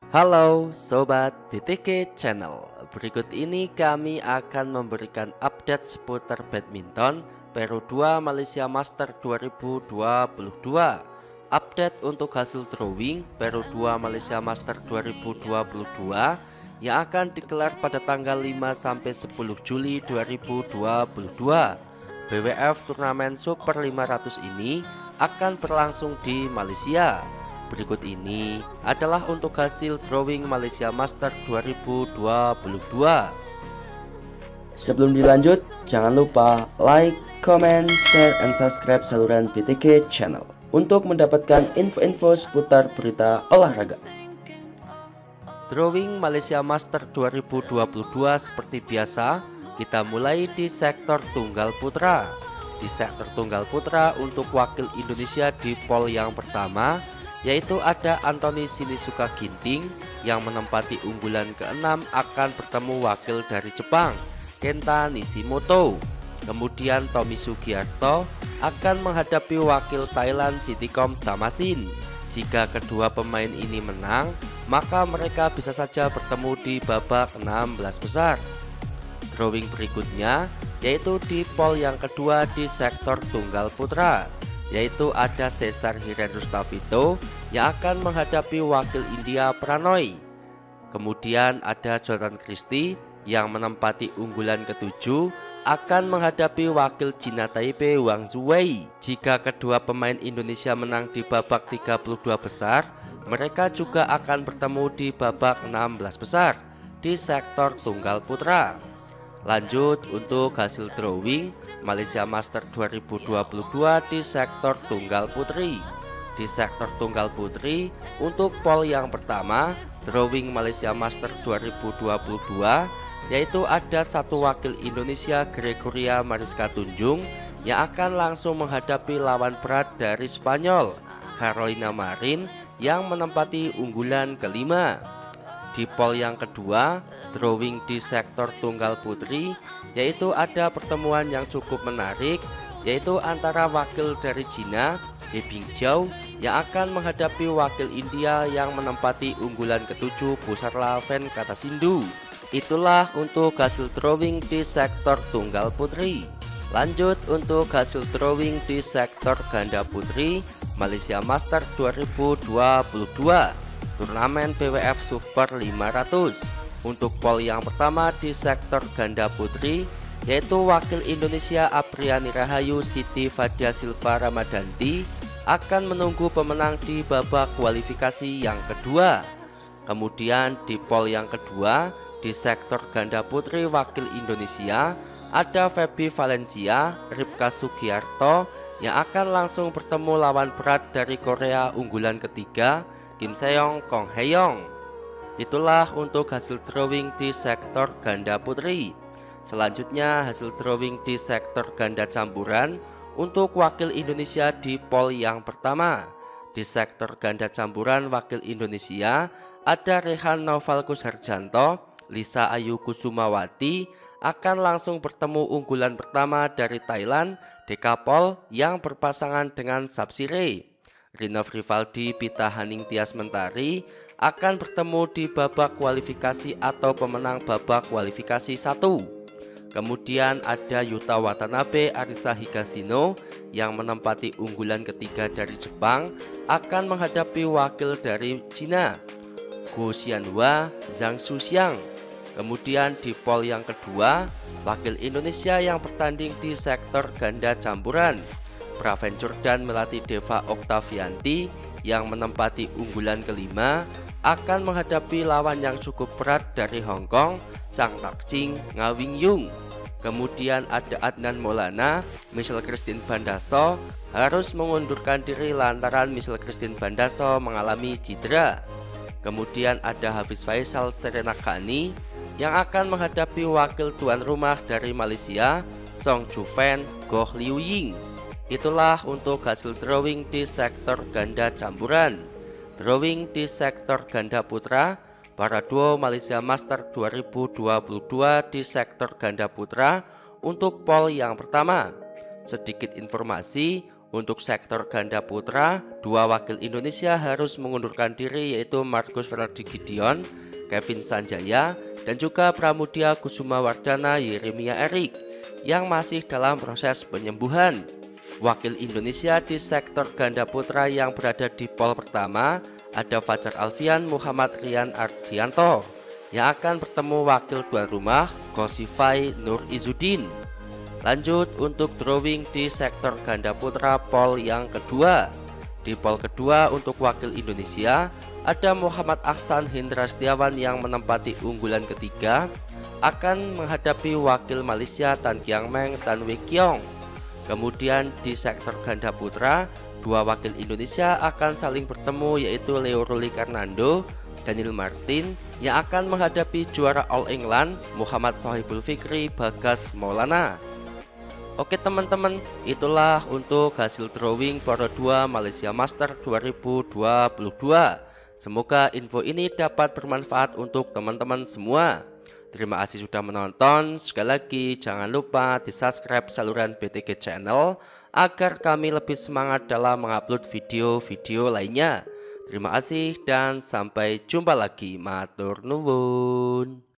Halo Sobat BTK Channel. Berikut ini kami akan memberikan update seputar badminton Peru 2 Malaysia Master 2022. Update untuk hasil drawing Peru 2 Malaysia Master 2022 yang akan digelar pada tanggal 5-10 Juli 2022. BWF turnamen Super 500 ini akan berlangsung di Malaysia. Berikut ini adalah untuk hasil drawing Malaysia Master 2022. Sebelum dilanjut, jangan lupa like, comment, share, and subscribe saluran BTK Channel untuk mendapatkan info-info seputar berita olahraga. Drawing Malaysia Master 2022 seperti biasa, kita mulai di sektor tunggal putra. Di sektor tunggal putra untuk wakil Indonesia di pole yang pertama, yaitu ada Anthony Sinisuka Ginting yang menempati unggulan ke-6 akan bertemu wakil dari Jepang, Kenta Nishimoto. Kemudian Tommy Sugiarto akan menghadapi wakil Thailand Sittikom Damasin. Jika kedua pemain ini menang, maka mereka bisa saja bertemu di babak 16 besar. Drawing berikutnya yaitu di pole yang kedua di sektor tunggal putra, yaitu ada Cesar Hiren Rustavito yang akan menghadapi wakil India Pranoy. Kemudian ada Jordan Christie yang menempati unggulan ke-7 akan menghadapi wakil China Taipei Wang Zuwei. Jika kedua pemain Indonesia menang di babak 32 besar, mereka juga akan bertemu di babak 16 besar di sektor tunggal putra. Lanjut untuk hasil drawing Malaysia Master 2022 di sektor tunggal putri. Di sektor tunggal putri untuk pole yang pertama drawing Malaysia Master 2022, yaitu ada satu wakil Indonesia Gregoria Mariska Tunjung yang akan langsung menghadapi lawan berat dari Spanyol, Carolina Marin yang menempati unggulan kelima. Di pole yang kedua drawing di sektor tunggal putri, yaitu ada pertemuan yang cukup menarik, yaitu antara wakil dari Cina He Bingjiao yang akan menghadapi wakil India yang menempati unggulan ke-7 Pusarla Venkatasindu. Itulah untuk hasil drawing di sektor tunggal putri. Lanjut untuk hasil drawing di sektor ganda putri Malaysia Master 2022 turnamen BWF Super 500. Untuk pole yang pertama di sektor ganda putri, yaitu wakil Indonesia Apriani Rahayu Siti Fadia Silva Ramadanti akan menunggu pemenang di babak kualifikasi yang kedua. Kemudian di pole yang kedua di sektor ganda putri wakil Indonesia ada Feby Valencia, Ripka Sugiarto yang akan langsung bertemu lawan berat dari Korea unggulan ketiga Kim Seong Kong Heyong. Itulah untuk hasil drawing di sektor ganda putri. Selanjutnya hasil drawing di sektor ganda campuran untuk wakil Indonesia di pole yang pertama. Di sektor ganda campuran wakil Indonesia ada Rehan Novalkus Harjanto, Lisa Ayu Kusumawati akan langsung bertemu unggulan pertama dari Thailand, Dekapol yang berpasangan dengan Sapsire. Rinov Rivaldi Pita Haning Tias Mentari akan bertemu di babak kualifikasi atau pemenang babak kualifikasi 1. Kemudian ada Yuta Watanabe Arisa Higashino yang menempati unggulan ketiga dari Jepang akan menghadapi wakil dari Cina, Guo Xianhua Zhang Xuxiang. Kemudian di pole yang kedua wakil Indonesia yang bertanding di sektor ganda campuran, Praven Jordan Melati Deva Oktavianti yang menempati unggulan kelima akan menghadapi lawan yang cukup berat dari Hong Kong, Chang Tak Ching Ngawing Yung. Kemudian ada Adnan Maulana, Michelle Christine Bandaso harus mengundurkan diri lantaran Michelle Christine Bandaso mengalami cedera. Kemudian ada Hafiz Faisal Serena Khani yang akan menghadapi wakil tuan rumah dari Malaysia, Song Juven Goh Liu Ying. Itulah untuk hasil drawing di sektor ganda campuran. Drawing di sektor ganda putra, para duo Malaysia Master 2022 di sektor ganda putra untuk pole yang pertama. Sedikit informasi Untuk sektor ganda putra, dua wakil Indonesia harus mengundurkan diri, yaitu Marcus Fernaldi Gideon, Kevin Sanjaya, dan juga Pramudia Kusuma Wardana Yeremia Erik yang masih dalam proses penyembuhan. Wakil Indonesia di sektor ganda putra yang berada di pol pertama ada Fajar Alfian Muhammad Rian Ardianto yang akan bertemu wakil tuan rumah Gosifai Nur Izudin. Lanjut untuk drawing di sektor ganda putra pol yang kedua. Di pol kedua untuk wakil Indonesia ada Muhammad Ahsan Hendra Setiawan yang menempati unggulan ketiga akan menghadapi wakil Malaysia Tan Kiang Meng Tan Wee Kiong. Kemudian di sektor ganda putra, dua wakil Indonesia akan saling bertemu, yaitu Leo Ruli Karnando, Daniel Martin yang akan menghadapi juara All England Muhammad Sohibul Fikri Bagas Maulana. Oke teman-teman, itulah untuk hasil drawing Pro 2 Malaysia Master 2022. Semoga info ini dapat bermanfaat untuk teman-teman semua. Terima kasih sudah menonton. Sekali lagi jangan lupa di subscribe saluran BTG Channel agar kami lebih semangat dalam mengupload video-video lainnya. Terima kasih dan sampai jumpa lagi. Matur nuwun.